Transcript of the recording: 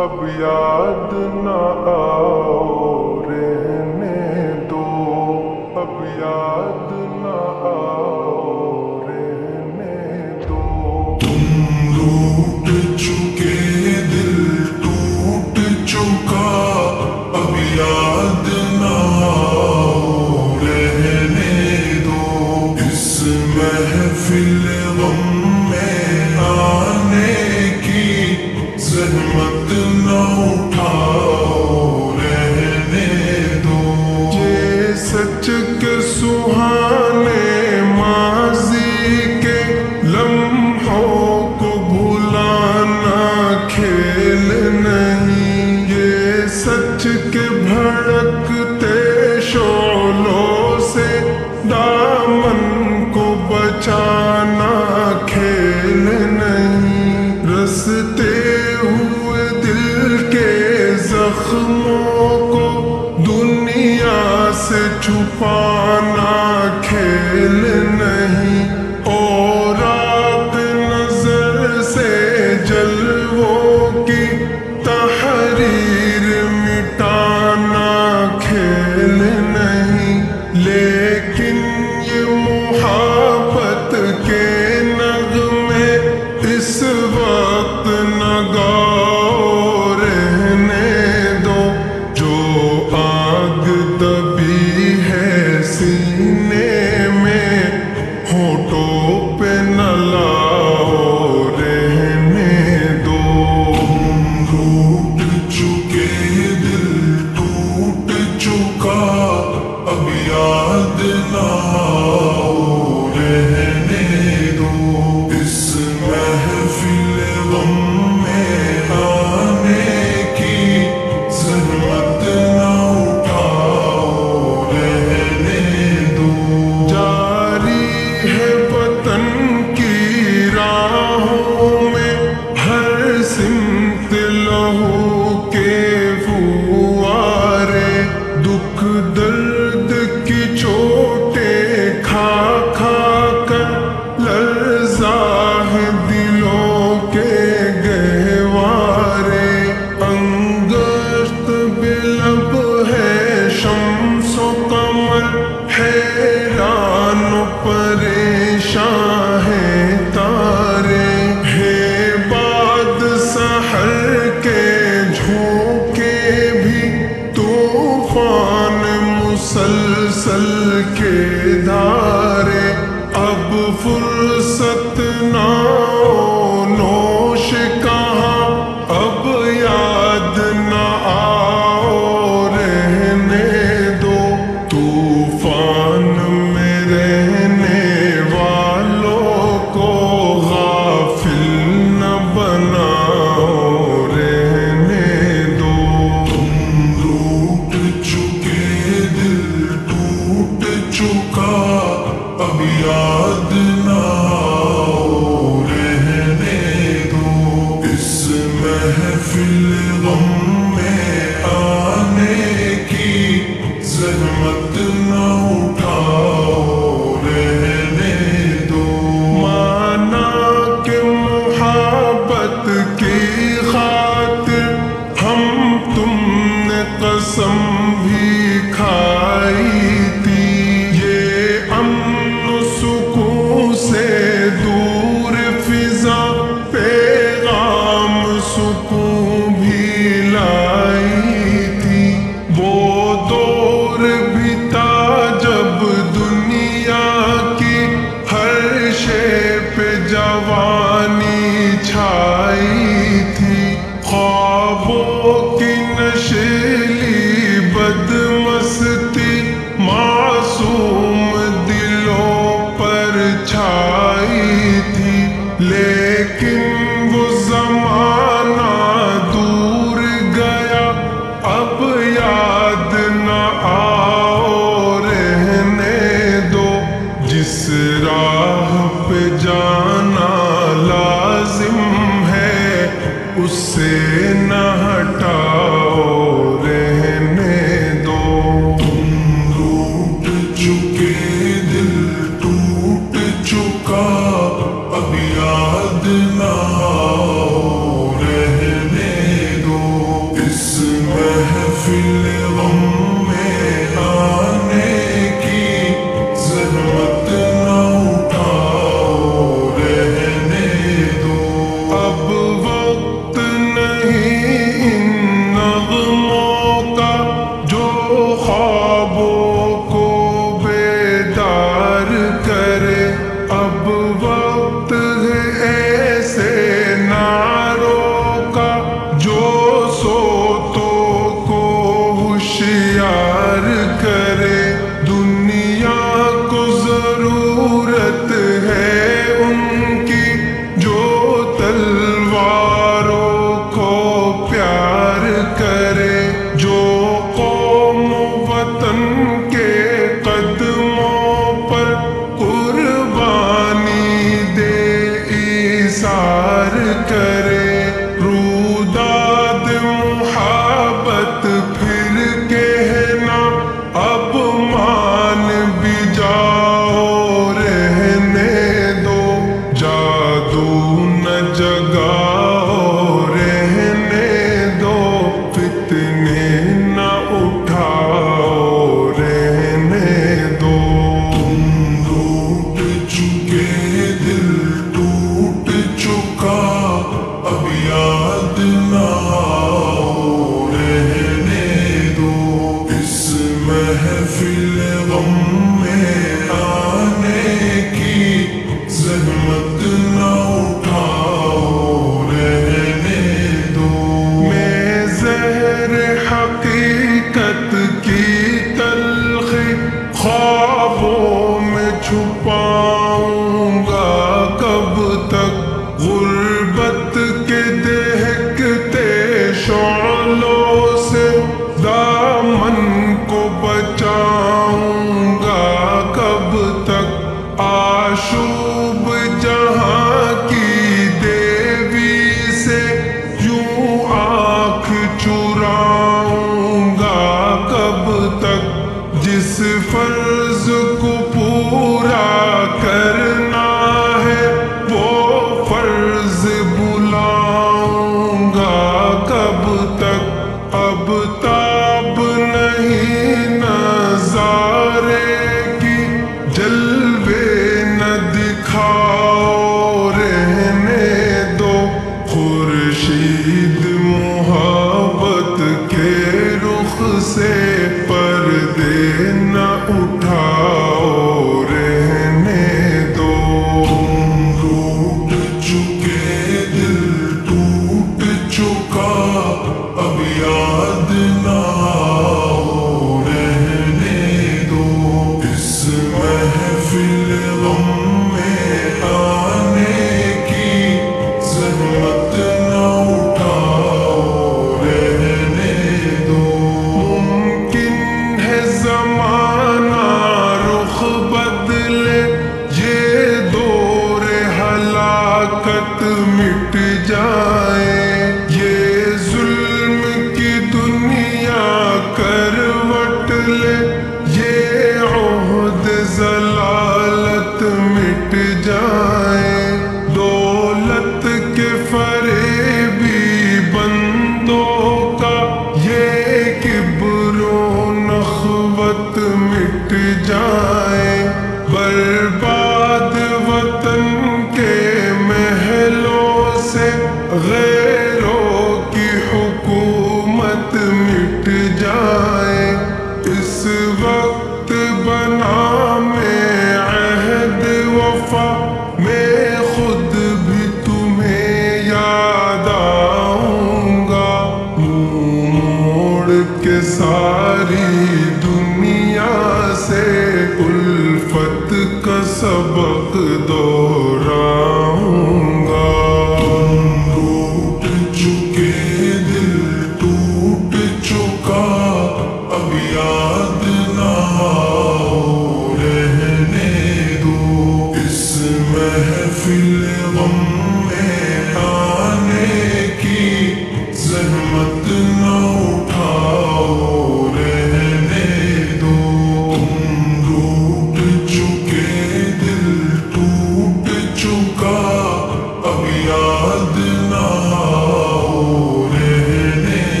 اب یاد نہ آؤ رہنے دو، اب یاد نہ آؤ رہنے دو۔ تم روٹ چکے دل ٹوٹ چکا، اب یاد نہ آؤ رہنے دو۔ اس محفل غم میں آنے کی زحمت نہ اٹھاؤ رہنے دو۔ یہ سچ کے سہانے ماضی کے لمحوں کو بھلانا کھیل نہیں، یہ سچ کے بھڑکتے شعلوں سے دامن کو بچانا کھیل نہیں۔ رستے ہوئے دل کے زخموں کو دنیا سے چھپانا کھیل نہیں، اور آپ نظر سے جلووں کی تحریر مٹانا کھیل نہیں۔ لیکن یہ محبت کے نغمے اس وقت نہ گاؤ رہنے دو، جو آگ دبی ہے سینے میں ہونٹوں پہ نہ لاؤ رہنے دو۔ تم روٹ چکے دل ٹوٹ چکا، اب یاد نہ آؤ رہنے دو۔ اس محفل غم میں آنے کی زحمت نہ اٹھاؤ رہنے دو۔ جاری ہے وطن کی راہوں میں ہر سمت لہو کے فوارے، دکھ درد کی چوٹیں کھا کھا کر لرزا ہے دلوں کے گہوارے۔ انگشت بلب ہے شمس و قمر، حیران و پریشان ہیں تارے، ہے باد سحر کے جھونکے بھی طوفان مسلسل کے دھارے۔ اب فرصت نہ نوش کہاں، اب یاد نہ آؤ رہنے دو، طوفان میں رہنے والوں کو غافل نہ بناؤ رہنے دو۔ تم روٹ چکے دل ٹوٹ چکا، اب یاد نہ آؤ رہنے دو۔ اس محفل غم میں آنے کی زحمت نہ اٹھاؤ رہنے دو۔ مانا کہ محبت کی خاطر ہم تم نے قسم بھی کھائی تھی، یہ امن و سکون سے دور فضا پیغام سکون بھی لائی تھی۔ وہ دور بھی تھا جب محفل غم میں آنے کی زحمت نہ اٹھاؤ، رہنے دو۔ میں زہر حقیقت کی تلخی خوابوں میں چھپاؤں گا کب تک، غربت کے دہکتے شعلوں سے دامن کو بچاؤں گا کب تک، آشوب جہاں کی دیوی سے یوں آنکھ چراؤں گا کب تک، جس فرض کو پورا کرنا ہے وہ فرض بلاؤں گا کب تک، اب تاب نہیں نظارے کی جلوے نہ دکھاؤ، رہنے دو۔ خورشید محبت کے رخ سے پردے نہ اٹھاؤ، رہنے دو۔ تم روٹ چکے، دل ٹوٹ چکا، اب یاد نہ آؤ، رہنے دو۔ اس محفل غم میں آنے کی زحمت نہ اٹھاؤ، رہنے دو۔ ممکن ہے زمانہ رخ بدلے، یہ دور ہلاکت مٹ جائے، یہ ظلم کی دنیا کروٹ لے، یہ عہد ضلالت مٹ جائے، دولت کے فریبی بندوں کا یہ کبر و نخوت مٹ جائے، برباد وطن کے محلوں سے غیروں کی حکومت مٹ جائے، اس وقت بنا میں عہد وفا، میں خود بھی تمہیں یاد آؤں گا، منہ موڑ کے ساری دنیا سے الفت کا سبق دہراؤں گا۔ تم روٹ چکے، دل ٹوٹ چکا، اب یاد نہ آؤ، رہنے دو۔ اس محفل غم میں آنے کی زحمت نہ اٹھاؤ، رہنے دو۔ تم روٹ چکے، دل ٹوٹ چکا، اب یاد